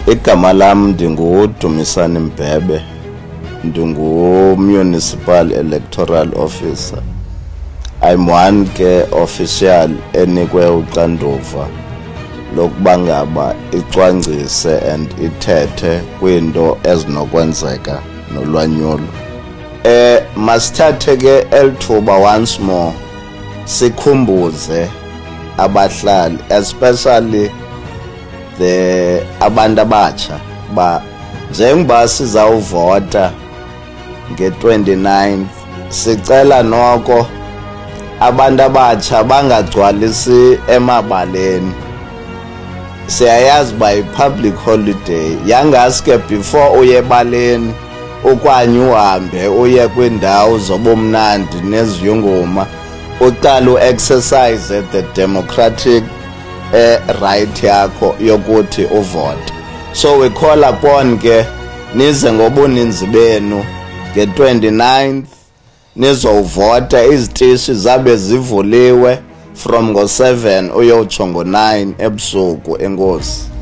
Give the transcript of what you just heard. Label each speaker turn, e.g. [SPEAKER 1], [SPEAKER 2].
[SPEAKER 1] Igama lam ndinguDumisani Mbebe, Municipal Electoral Officer. I'm one ke official enikwe uxanduva lokuba ngaba icwangcise and ithethe kwinto ezinokwenzeka nolwanyulo. Masithathe ke elithuba once more sikhumbuze abahlali, especially abantu abatsha, ba njengoba sizawuvota nge-29th sicela noko abantu abatsha bangagcwalisi emabaleni. Siyayazi ba i-public holiday, yangaske before uye ebaleni ukwanye uhambe uye kwindawo zobumnandi neziyunguma uqala u-exercise the democratic right yakho yokuthi uvote. So we call upon ke nize ngobuninzi benu nge-29th nizovota, izitishi zabe zivuliwe from ngo-7 uyotsho ngo-9 ebusuku. Enkosi.